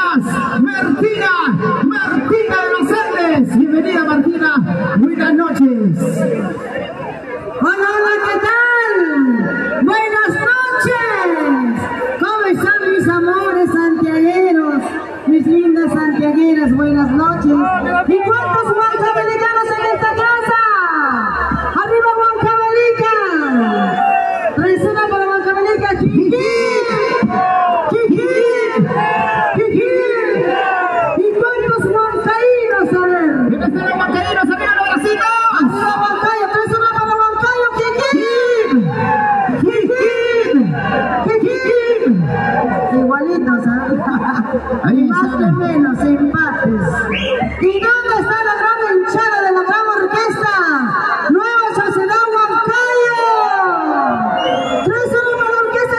Martina de los Andes. Bienvenida, Martina. Buenas noches. Hola, hola, ¿qué tal? Buenas noches. ¿Cómo están mis amores santiagueros? Mis lindas santiagueras, buenas noches. ¿Y cuántos huancavelicanos en esta casa? ¡Arriba Huancavelica! ¿Traes una para Huancavelica? ¡Jijín! ¡Jijín! ¡Jijín! ¿Y cuántos huancaínos, a ver? ¿Dónde están los huancaínos? ¡Arriba los bracitos! ¡Arriba Huancayo! ¿Traes una para Huancayo? ¡Jijín! ¡Jijín! Igualitos, ¿sabes? Ahí Más o menos empates. ¿Y dónde está la gran hinchada de la gran orquesta? ¡Nueva Sociedad Huancayo! ¡Traes una para la orquesta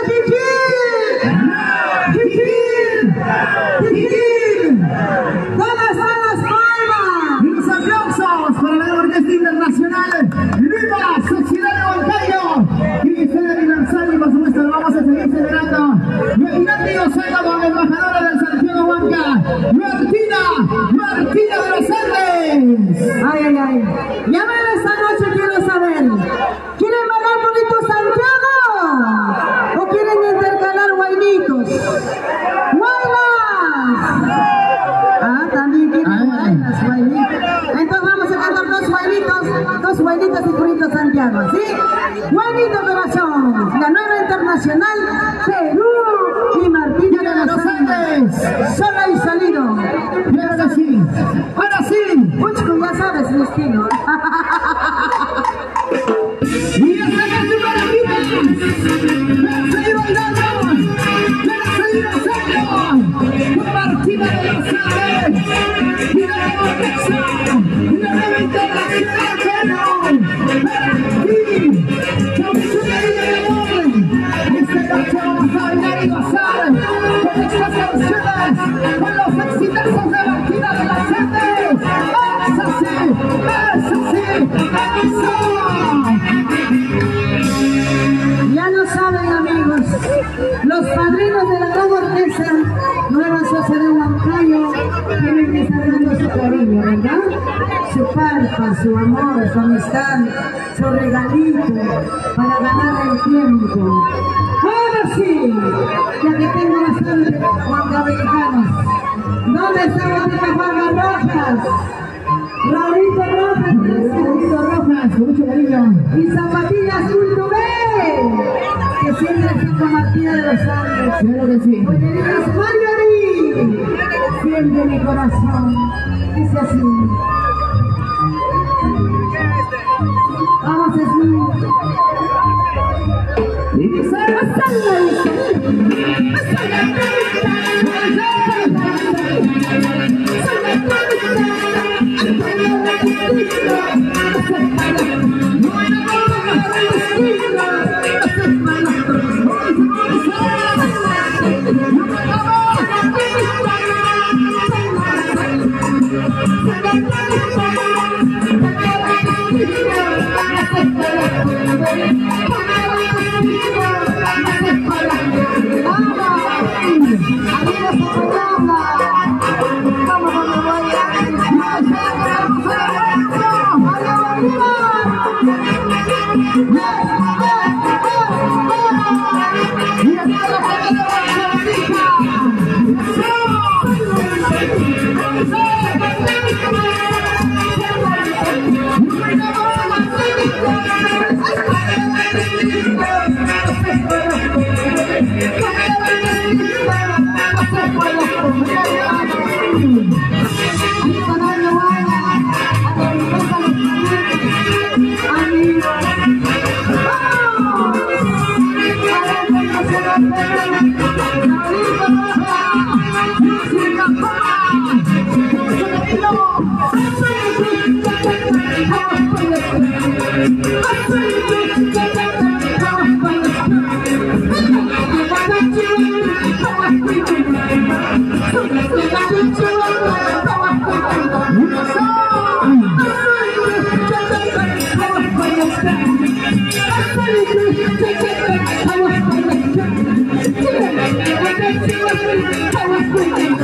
Jijín! ¡Jijín! ¿Dónde están las palmas? Y los aplausos para la Orquesta Internacional Nueva Sociedad de Huancayo. Y es el aniversario y por supuesto lo vamos a seguir celebrando. Nuestra amigo Salvador, embajadora del Santiago Huanca, Martina de los Andes. Ay, ay, ay. Ya ven, esta noche quiero saber. ¿Quieren bailar bonito Santiago? ¿O quieren intercalar guainitos? ¡Guainas! Ah, también quieren guainitos. Entonces vamos a cantar dos guainitos y curritos Santiago, ¿sí? Guainito Operación, la nueva internacional Perú y Martina de los Andes. Sola y salido. Y ahora sí, Puchco, ya sabes mi estilo. y esta canción para mí. ¡Vamos a seguir bailando! ¡Vamos a seguir gozando! Con Martina de los Andes y la nueva orquesta y la nueva internacional Perú. Para ti, con mucho cariño y amor. Esta noche vamos a bailar y gozar con estas canciones, con los exitazos de Martina de los Andes. ¡Es así! Ya lo saben, amigos, los padrinos de la gran orquesta Nueva Sociedad Huancayo tienen que estar dando su cariño, ¿verdad? Su palpa, su amor, su amistad, su regalito para ganar el tiempo. Ahora sí, ya que tengo bastante huancavelicanos, ¿dónde está Botita Juana Rojas? Raulito Rojas, Con mucho cariño. y Zapatillas Cultubé, que siempre está con Martina de los Andes. Claro que sí. Oye, Marjorie, siempre mi corazón, dice así. Vamos, Smith. Y dice, Thank you.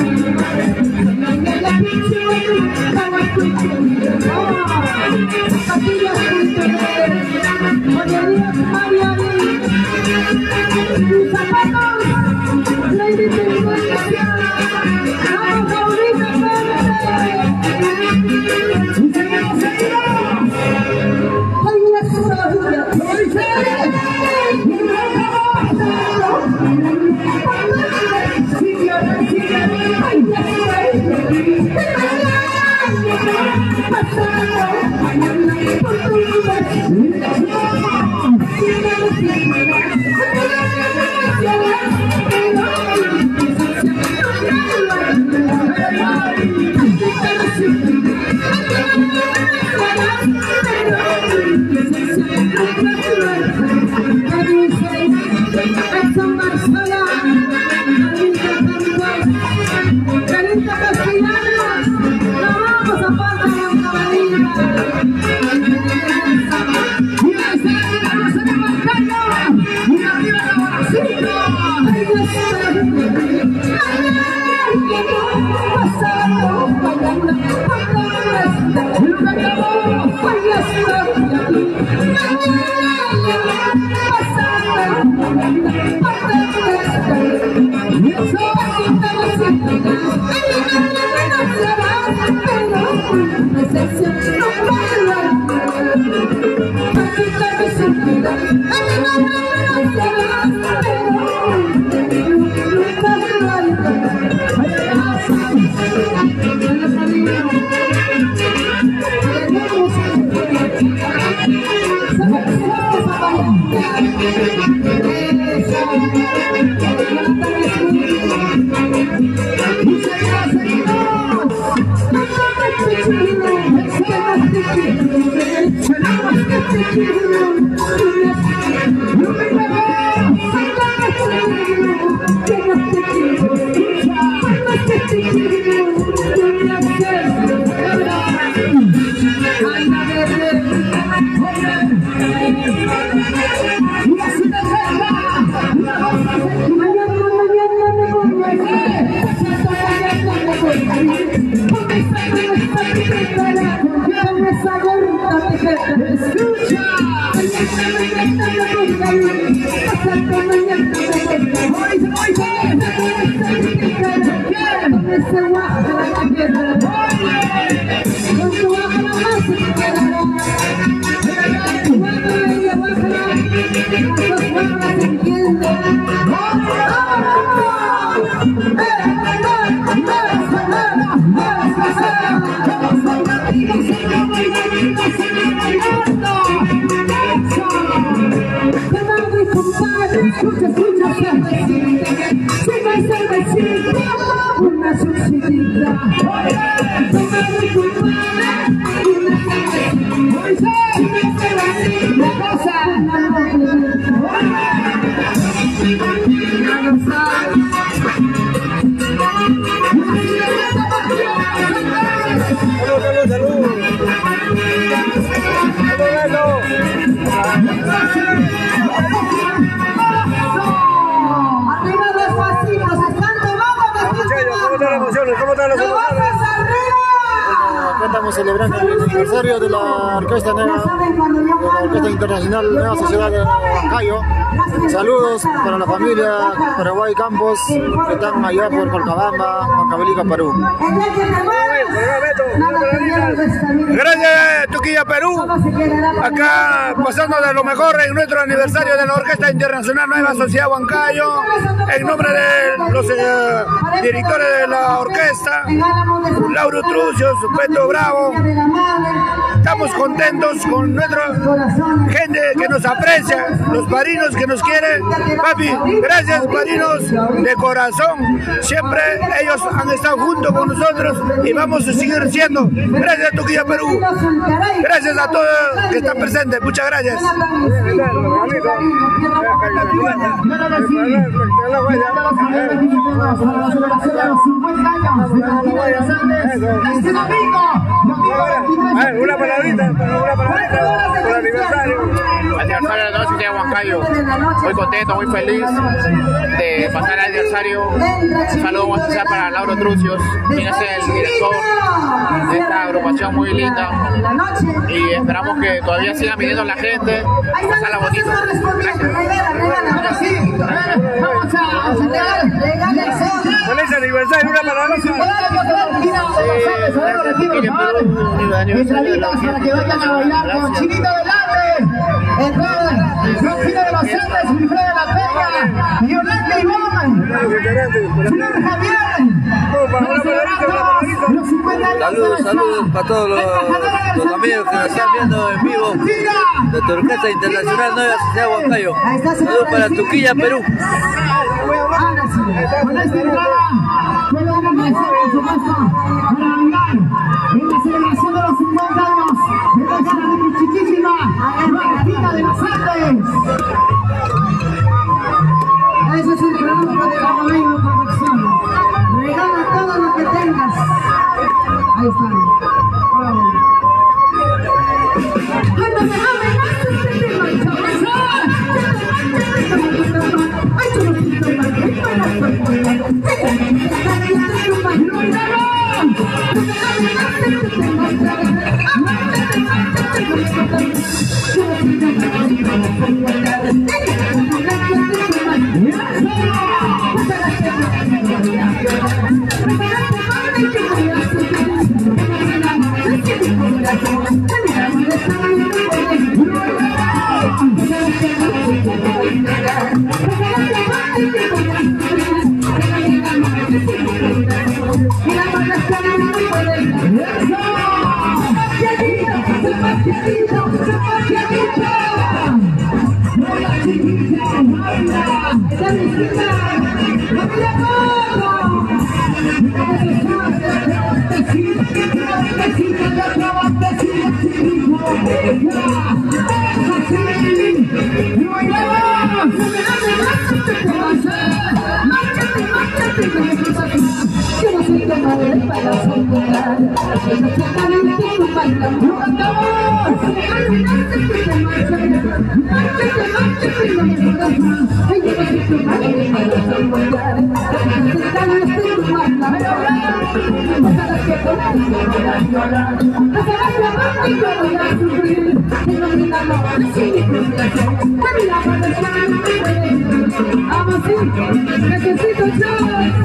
Estamos celebrando el aniversario de la Orquesta Negra, de la Orquesta Internacional Nueva Sociedad de Huancayo. Saludos para la familia Paraguay Campos que están allá por Colcabamba, Huancavelica, Perú. Gracias, Tuquilla, Perú. Acá pasando de lo mejor en nuestro aniversario de la Orquesta Internacional Nueva Sociedad Huancayo. En nombre de los directores de la orquesta, Lauro Trucio, Supeto Bravo. Estamos contentos con nuestra gente que nos aprecia, los padrinos que nos quieren. Papi, gracias padrinos de corazón. Siempre ellos han estado junto con nosotros y vamos a seguir siendo. Gracias Tuquilla, Perú. Gracias a todos que están presentes. Muchas gracias. Una palabrita por el aniversario. Huancayo. Muy contento, muy feliz de pasar el aniversario. Un saludo muy especial para Lauro Trucios, quien es el director de esta agrupación muy linda. Y esperamos que todavía siga viniendo la gente. Pasarla bonito. Feliz aniversario, una palabra. Entraditas para que vayan a bailar con Chinito del Ande, Rosina de los Andes, Wilfredo de la Peña, Yolanda Iván, señor Javier. Saludos para todos los amigos que nos están viendo en vivo de tu Orquesta Internacional Nueva Sociedad Huancayo. Saludos para Tuquilla, Perú. Ahora sí, con esta entrada, puedo agradecer, por supuesto, para bailar en la celebración de los 50 años de la cara de mi chiquísima Martina de los Andes. Ese es el producto de la Novena Producción. Regala todo lo que tengas. Ahí está. Necesito yo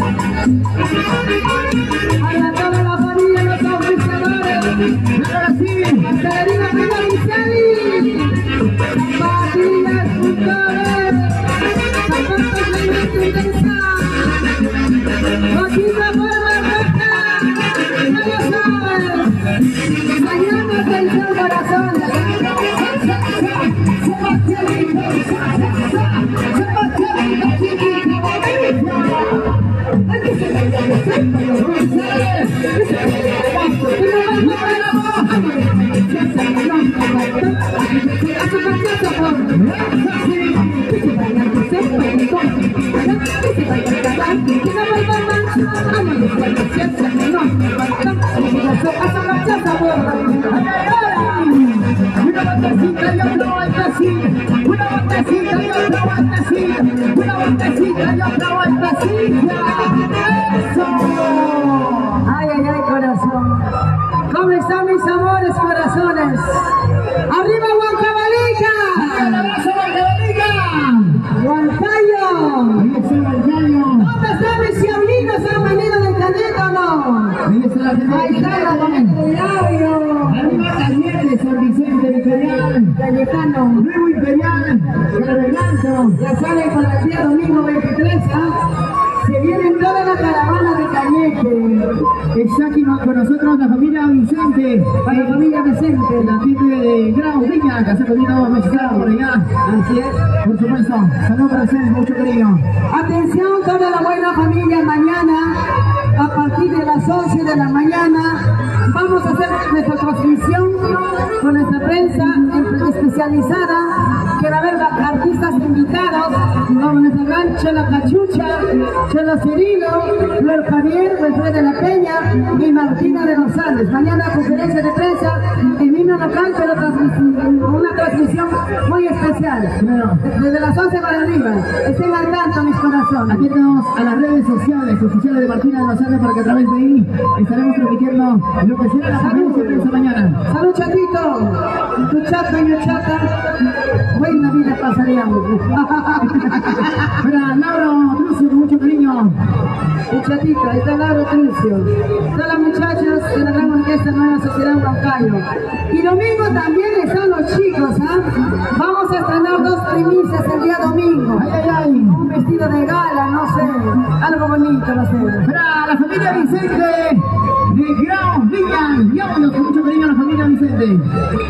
a toda la familia, los oficiadores. Ahora sí, Caterina Pimentelli, Matías Gutierrez, Zapatos de Intensa, Joaquina Barbarroca, ya sabes, mañana pensó el corazón. Ay, ay, ay, corazón. ¿Cómo están mis amores, corazones? ¡Arriba, Huancavelica! ¡Un abrazo, Huancavelica! ¡Huancayo! Ahí está Huancayo. ¿Dónde están mis diablinos? ¿Han venido del Caneto o no? Ahí está la gente. Ahí está la gente de Diario. Arriba también de San Vicente Imperial. Cayetano. Nuevo Imperial. Carreganto. Ya saben, para el día domingo 23, se viene toda la caravana de Cañete. Está aquí con nosotros la familia Vicente. La familia Vicente. La gente de Grau Viña, que hace poquito mexicano por allá. Así es. Por supuesto. Saludos para ustedes, mucho cariño. Atención, toda la buena familia. Mañana, a partir de las 11 de la mañana, vamos a hacer nuestra transmisión con nuestra prensa especializada, que va a haber artistas invitados como nuestra gran Chela Cachucha, Chela Cirilo, Javier Wilfred de la Peña y Martina de González. Mañana conferencia de prensa en himno local, pero una transmisión muy especial. Desde las 11 para arriba. Estén al tanto, mis corazones. Aquí tenemos a las redes sociales oficiales de Martina de González para que a través de ahí estaremos transmitiendo lo que será la conferencia de prensa mañana. Salud, chatito. Tu chata y mi chata. Buena vida pasaríamos. Para Lauro Trucio, con mucho cariño. El chatito, ahí está Lauro Trucio. Están las muchachas de la gran orquesta Nueva Sociedad Huancayo. Y domingo también están los chicos, ¿ah? Vamos a estrenar 2 primicias el día domingo. Ay, ay, ay. Un vestido de gala, no sé. Algo bonito, no sé. Para la familia Vicente de Grau Villan. Vámonos con mucho cariño a la familia Vicente.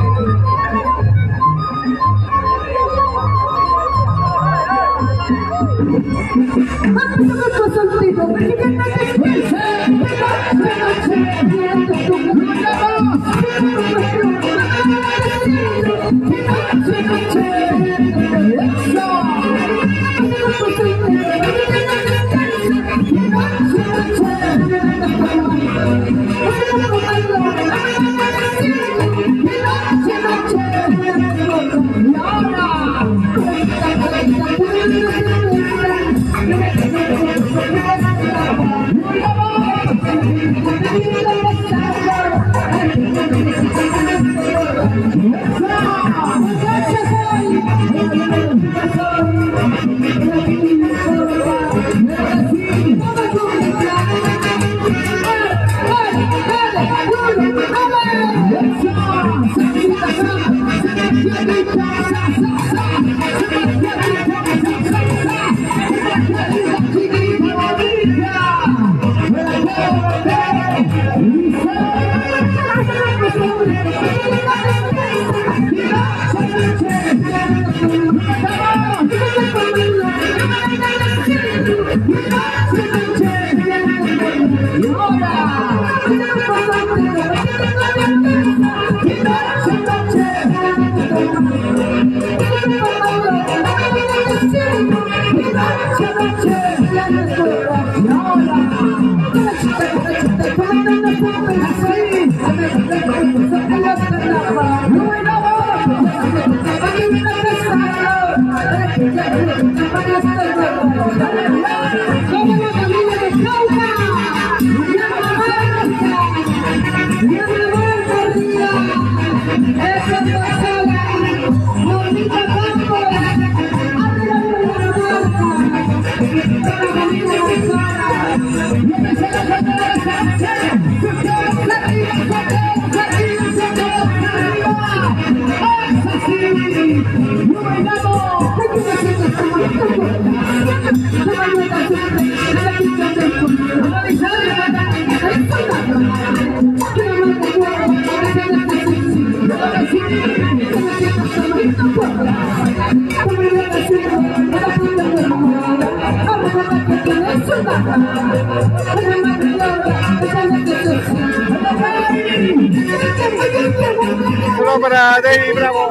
Solo para David Bravo.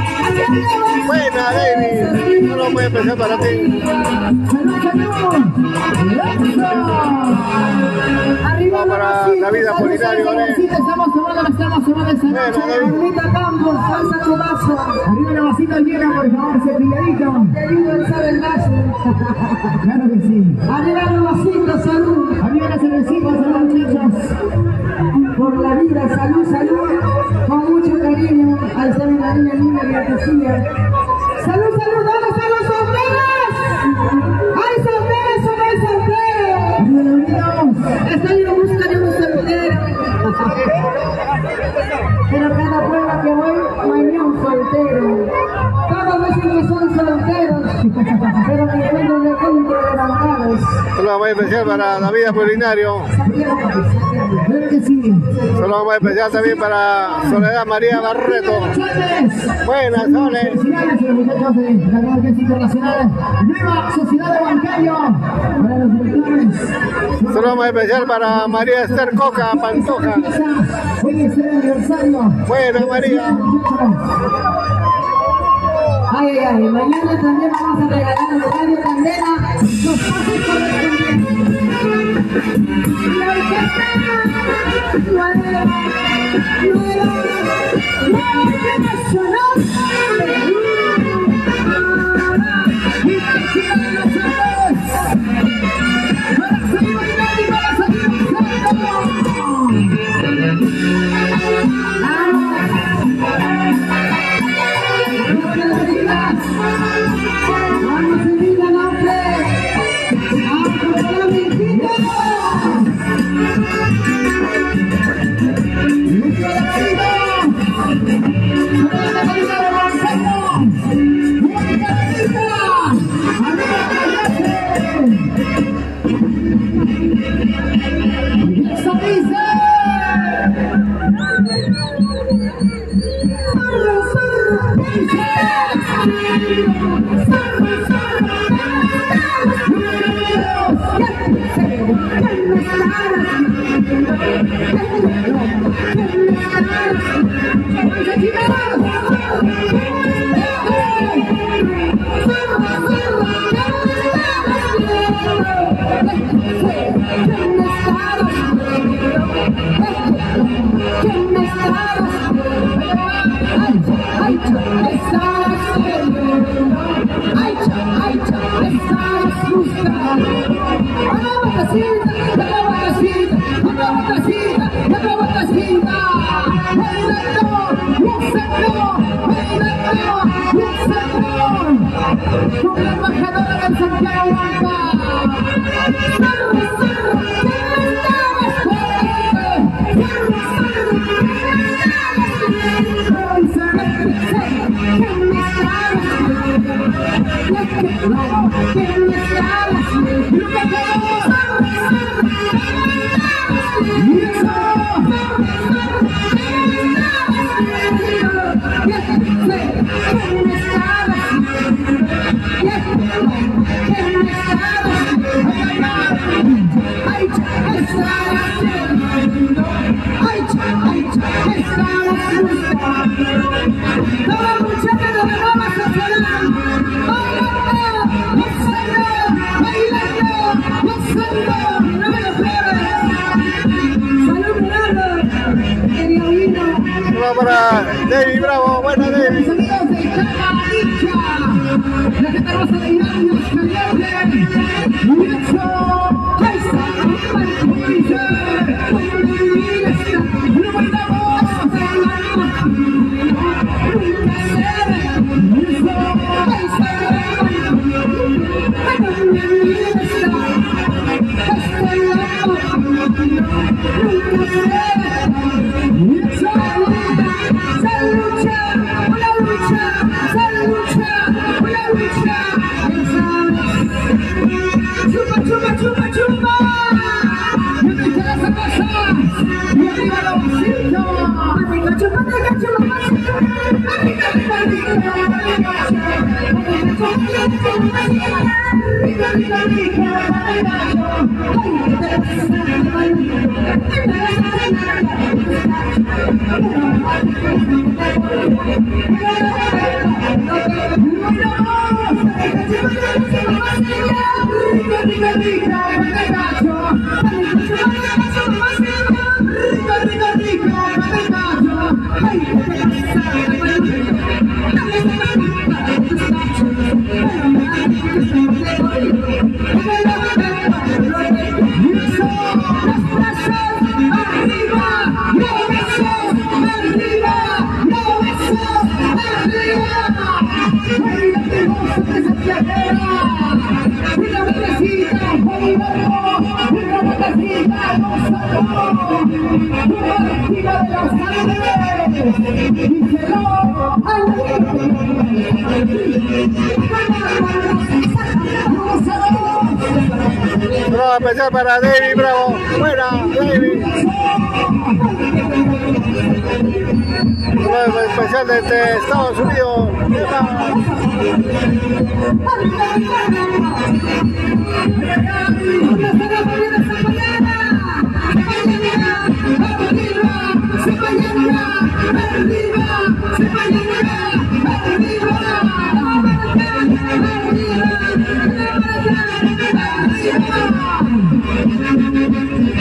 Buena, David. Solo voy a empezar para ti. Va para David Apolinario. Estamos tomando esta noche. Armita Campos, salsa chubazo. Arriba la vasita llena, por favor, cepilladito. Qué lindo el sabe el vaso. Claro que sí. Arriba los vasitos, salud. Arriba las cervecitas, salud, muchachos. Por la vida, salud, salud. Con mucho cariño. Ahí está la niña linda de la cocina. Salud, salud. ¿Dónde están los solteros? ¡Ay, solteros, solteros! Estoy en busca de un soltero. Pero cada prueba que voy, no hay ni un soltero. Todos dicen que son solteros, pero que encuentro de gente de bancados. Solo vamos a especial para David Apolinario. Claro que sí. Solo vamos a especial también para Soledad María Barreto. Buenas, Sole. Felicidades a los muchachos de la Nueva Orquesta Internacional. Nueva Sociedad de Huancayo. Para los directores. Solo vamos a especial para María Esther Coca Pantoja. Hoy es el aniversario. Buena, María. Ay, ay, ay, mañana también vamos a regalar a Radio Candela los pases correspondientes. Para David Bravo, buena David. Bravo, especial para David Bravo. Buena, David. Bravo, especial desde Estados Unidos.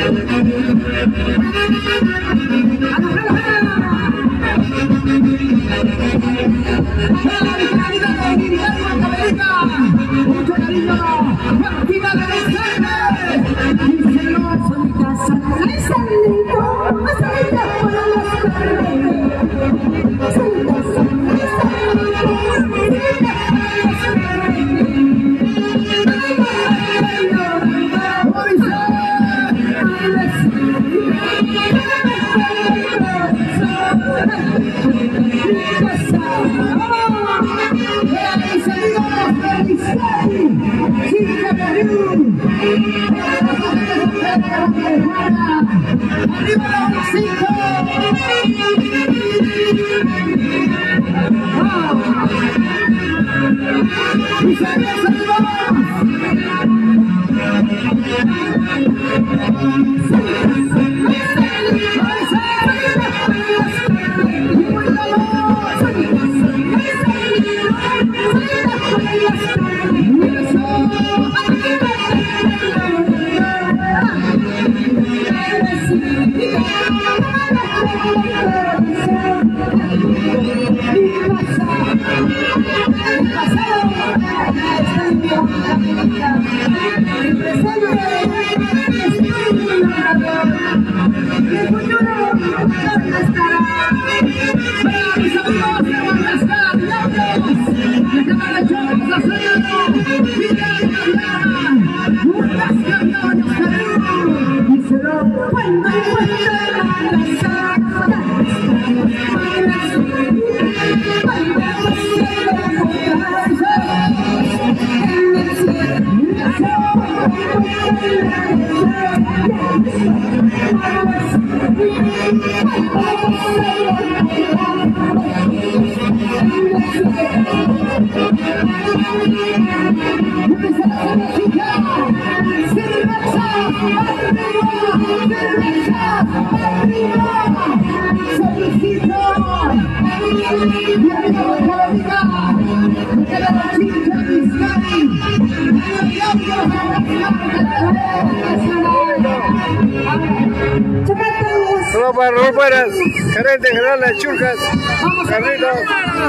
Solo para Raúl Buenas, gerente general de Churcas, Carlitos,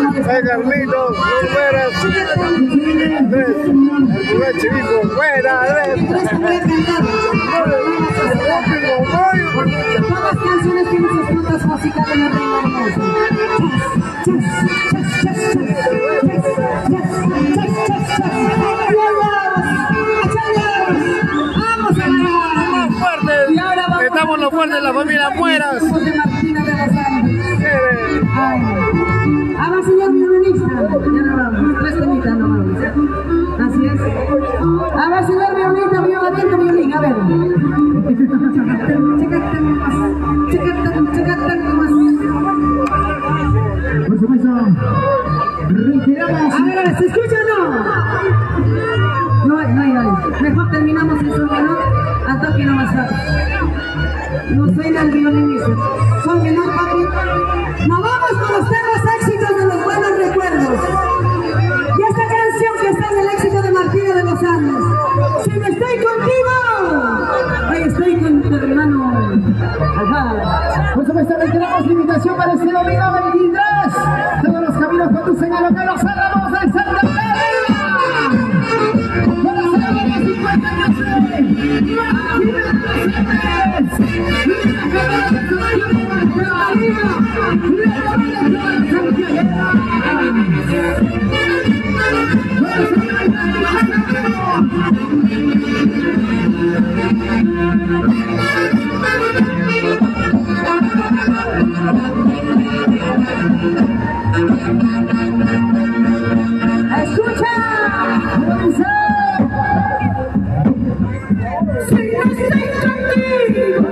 Carlitos, Raúl Buenas, Andrés, el primer chivico, buena, Andrés. Todas las canciones tienen sus notas musicales en el Reino Hermoso. Vamos a ganar. Estamos los fuertes de la familia Mueras. De Martina de los Andes. A ver, señor violinista. Ya no vamos. 3 temitas no vamos. Así es. A ver, señor violinista, mío, atento violín. A ver. Por supuesto, reiteramos. A ver, ¿se escucha o no? No hay. Mejor terminamos el sonido a toque no más rápido. No suena el violinista. Son que no, papi. Nos vamos con los temas éxitos de los buenos recuerdos. Y esta canción que está en el éxito de Martina de los Andes. Si no estoy contigo, ahí estoy con tu hermano. Ajá. Por supuesto, reiteramos la invitación para este domingo 23. Todos los caminos conducen a lo que nos hablamos de Santa María. Para celebrar los 50 años ¡Escucha! Si no estoy contigo,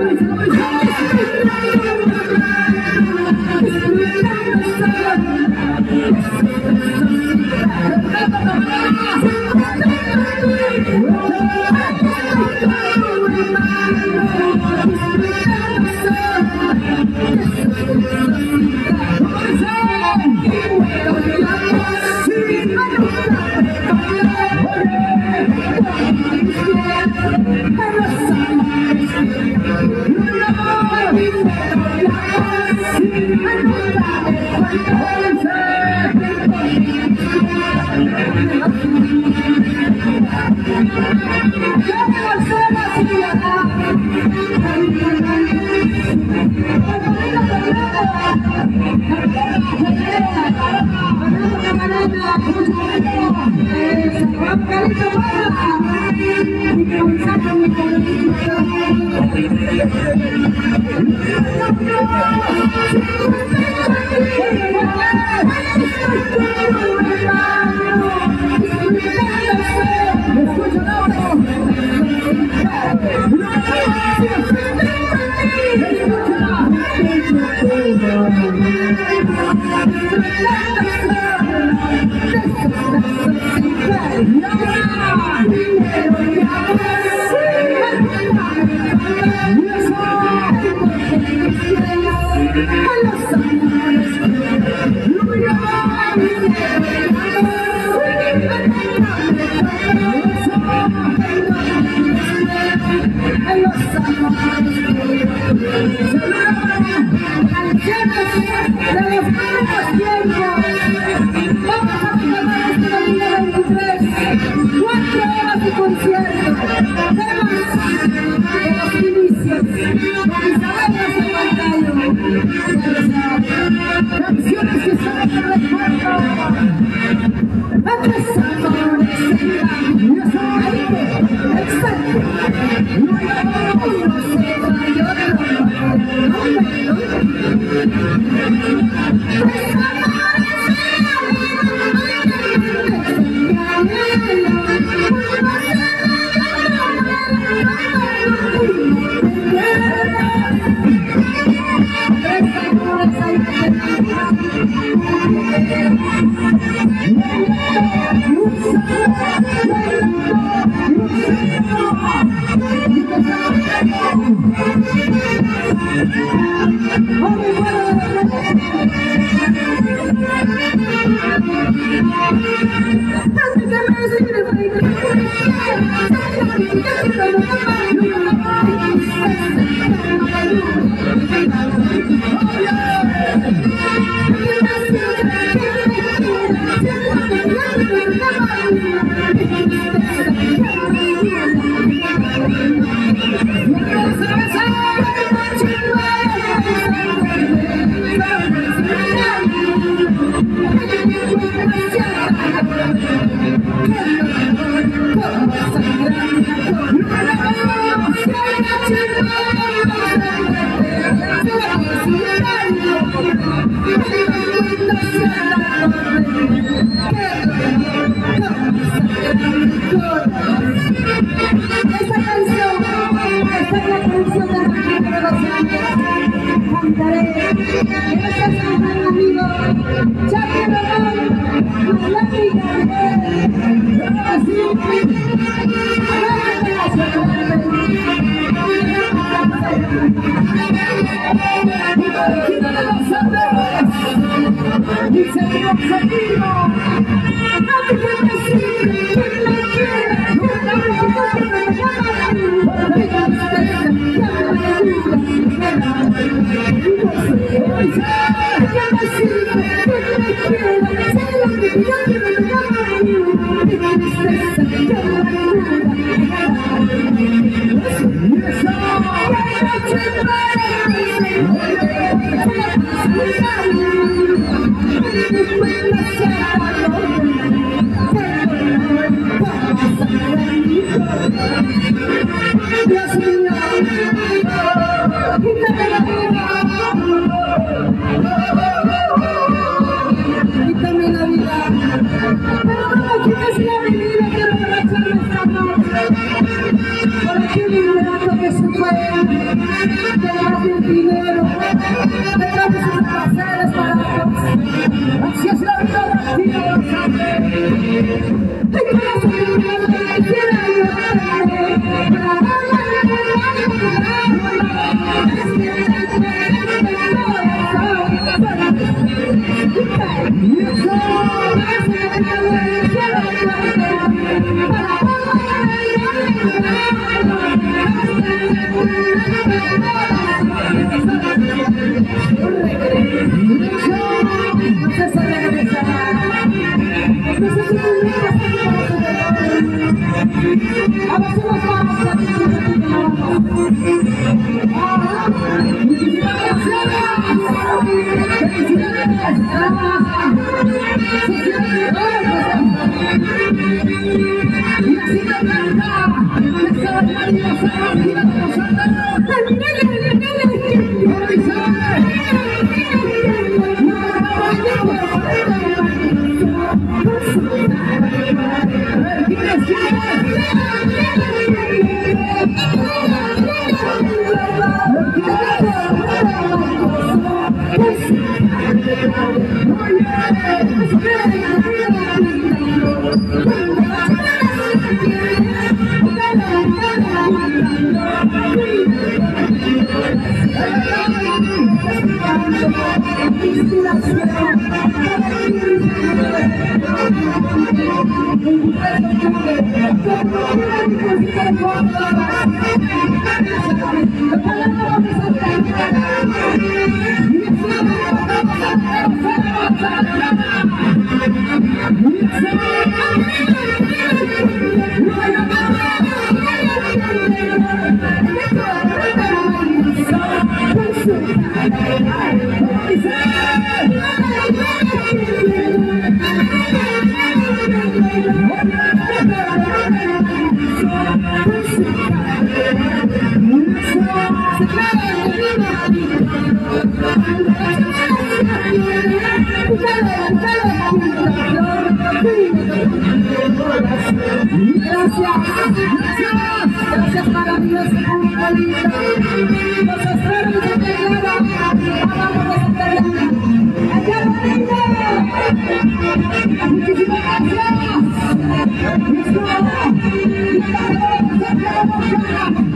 Gracias para Dios, público lindo. Los espero en Santa Clara. Abajo de Santa Clara. ¡Allá bonito! Muchísimas gracias.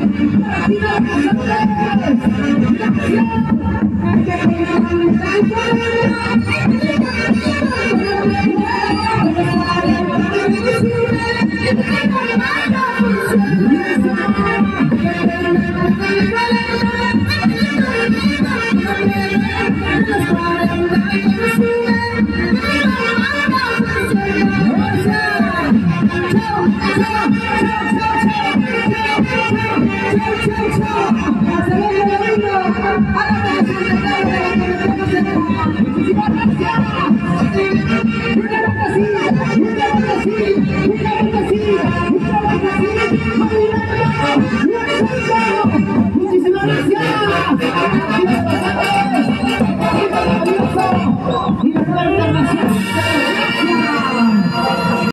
Gracias.